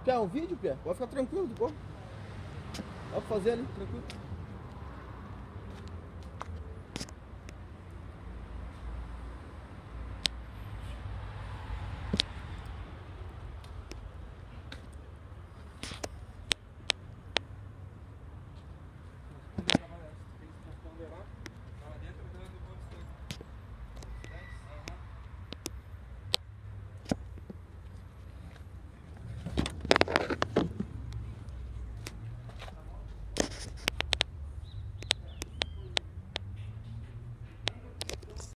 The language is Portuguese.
Quer um vídeo, Pé? Pode ficar tranquilo, de boa. Dá pra fazer ali, tranquilo.